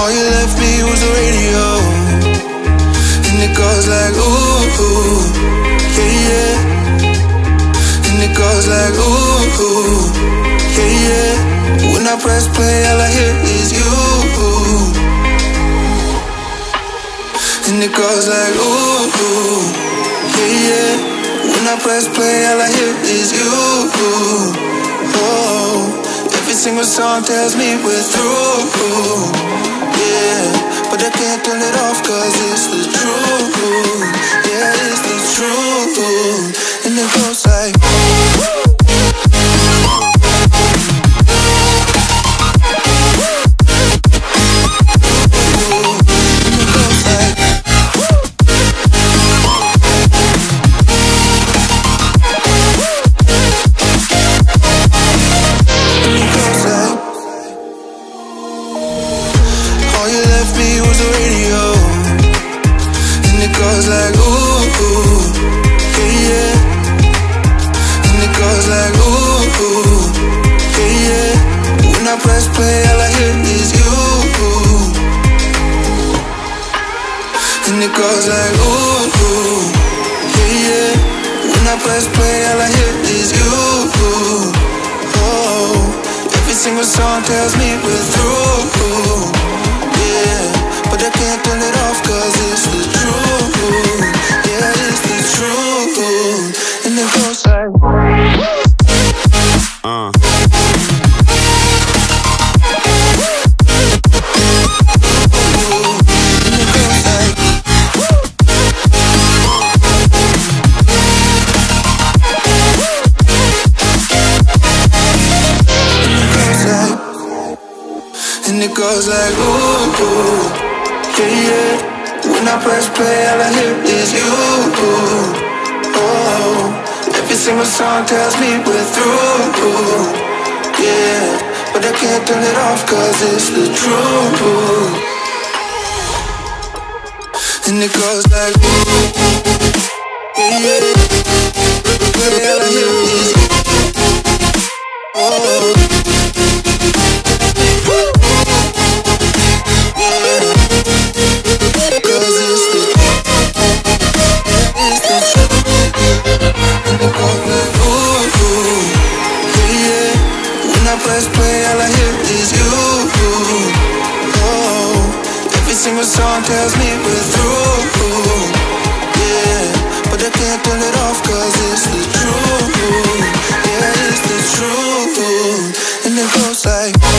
All you left me was the radio, and it goes like ooh, yeah, yeah. And it goes like ooh, yeah, yeah. When I press play, all I hear is you. And it goes like ooh, yeah, yeah. When I press play, all I hear is you. Oh, every single song tells me we're through. Yeah, but I can't turn it off 'cause it's the truth. Yeah, it's the truth. And it goes like press play, all I hear is you. And it goes like ooh, yeah, yeah. When I press play, all I hear is you. Oh, every single song tells me we're through. Yeah, but I can't turn it off 'cause it's the truth. Yeah, it's the truth. And it goes like it goes like ooh, yeah, yeah. When I press play, all I hear is you. Oh, every single song tells me we're through. Yeah, but I can't turn it off 'cause it's the truth. And it goes like ooh, yeah, yeah. All I hear is you. Oh. Press play, all I hear is you. Oh, every single song tells me we're through. Yeah, but I can't turn it off 'cause it's the truth. Yeah, it's the truth. And it goes like